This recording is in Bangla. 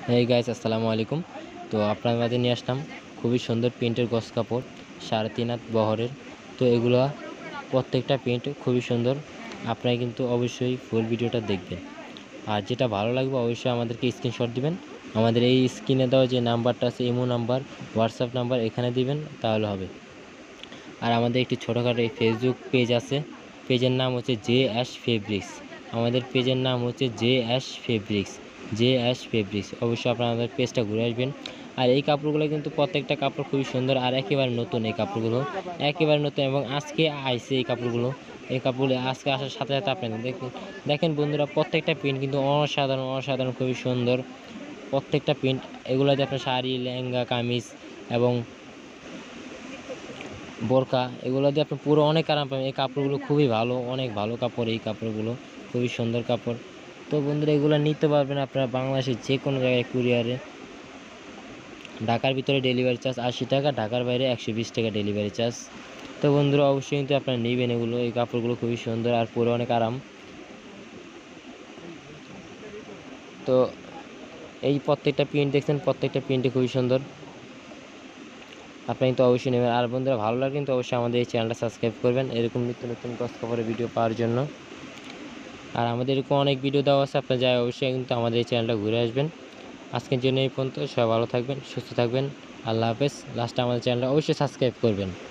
এই গাইস আসসালামু আলাইকুম। তো আপনার মাঝে নিয়ে আসলাম খুবই সুন্দর প্রিন্টের গস কাপড় 3.5 হাত বহরের। তো এগুলা প্রত্যেকটা প্রিন্ট খুবই সুন্দর। আপনারা কিন্তু অবশ্যই ফুল ভিডিওটা দেখবেন, আর যেটা ভালো লাগবে অবশ্যই আমাদেরকে স্ক্রিনশট দিবেন। আমাদের এই স্ক্রিনে দেওয়া যে নাম্বারটা আছে, ইমো নাম্বার, হোয়াটসঅ্যাপ নাম্বার, এখানে দিবেন তাহলে হবে। আর আমাদের একটি ছোটোখাটো এই ফেসবুক পেজ আছে, পেজের নাম হচ্ছে জে অ্যাশ ফেব্রিক্স। আমাদের পেজের নাম হচ্ছে J Ash fabrics, J Ash fabrics. অবশ্যই আপনারা আমাদের পেজটা ঘুরে আসবেন। আর এই কাপড়গুলো কিন্তু প্রত্যেকটা কাপড় খুবই সুন্দর আর একেবারে নতুন। এই কাপড়গুলো একেবারে নতুন এবং আজকে আইছে এই কাপড়গুলো। এই কাপড়গুলো আজকে আসার সাথে সাথে আপনারা দেখেন বন্ধুরা, প্রত্যেকটা প্রিন্ট কিন্তু অসাধারণ অসাধারণ, খুবই সুন্দর প্রত্যেকটা প্রিন্ট। এগুলোতে আপনার শাড়ি, লেহেঙ্গা, কামিজ এবং বোরকা, এগুলো দিয়ে আপনি পুরো অনেক আরাম পাবেন। এই কাপড়গুলো খুবই ভালো, অনেক ভালো কাপড়। এই কাপড়গুলো খুবই সুন্দর কাপড়। তো বন্ধুরা, এগুলো নিতে পারবেন আপনারা বাংলাদেশের যে কোনো জায়গায় কুরিয়ারে। ঢাকার ভিতরে ডেলিভারি চার্জ 80 টাকা, ঢাকার বাইরে 120 টাকা ডেলিভারি চার্জ। তো বন্ধুরা, অবশ্যই কিন্তু আপনারা নেবেন এগুলো। এই কাপড়গুলো খুবই সুন্দর আর পরে অনেক আরাম। তো এই প্রত্যেকটা প্রিন্ট দেখছেন, প্রত্যেকটা প্রিন্টই খুবই সুন্দর। আপনি কিন্তু অবশ্যই নেবেন। আর বন্ধুরা, ভালো লাগলে কিন্তু অবশ্যই আমাদের এই চ্যানেলটা সাবস্ক্রাইব করবেন এরকম নিত্য নতুন গস কাপড়ের ভিডিও পাওয়ার জন্য। আর আমাদের এরকম অনেক ভিডিও দেওয়া আছে, আপনারা যাই অবশ্যই কিন্তু আমাদের এই চ্যানেলটা ঘুরে আসবেন। আজকের জন্য এই পর্যন্ত। সবাই ভালো থাকবেন, সুস্থ থাকবেন। আল্লাহ হাফেজ। লাস্টে আমাদের চ্যানেলটা অবশ্যই সাবস্ক্রাইব করবেন।